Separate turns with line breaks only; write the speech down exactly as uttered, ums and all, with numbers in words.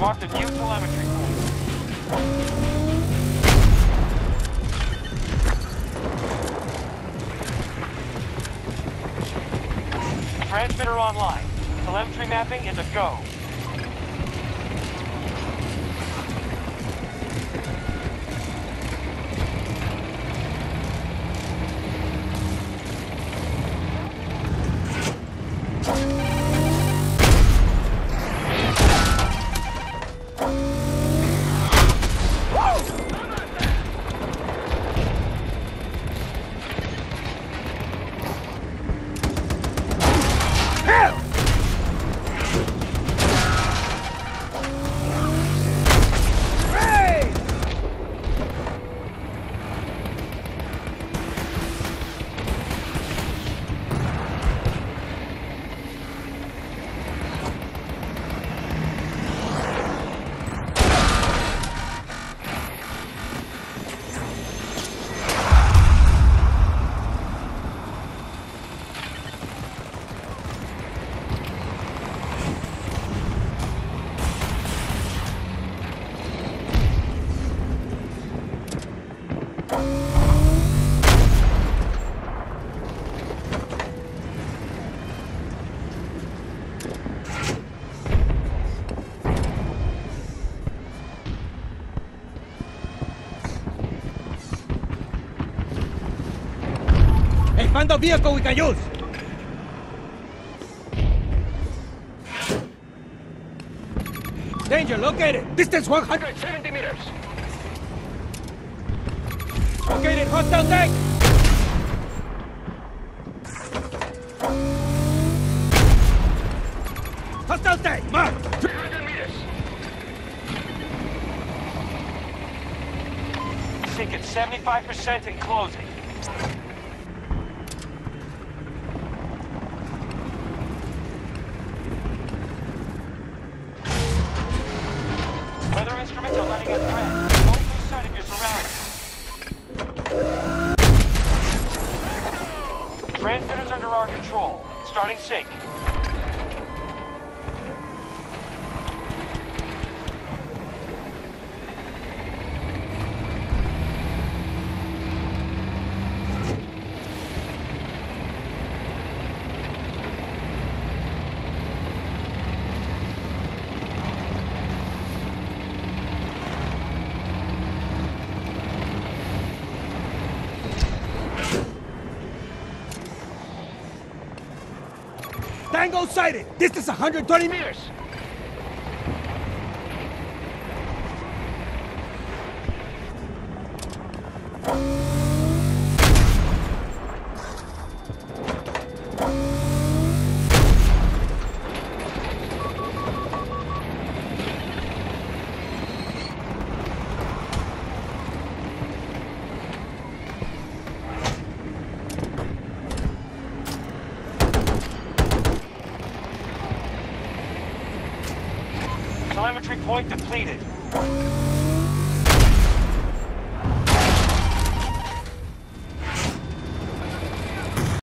marked a new telemetry point. Transmitter online. Telemetry mapping is a go.
Find a vehicle we can use! Danger located! Distance one hundred seventy meters! Located hostile tank! Hostile tank! Mark! three hundred meters!
Sinking seventy-five percent and closing. Weather instruments are letting us threat. Don't lose sight of your surroundings. Transmitter's under our control. Starting sync.
Tango sighted! Distance one hundred twenty meters!
Telemetry point depleted.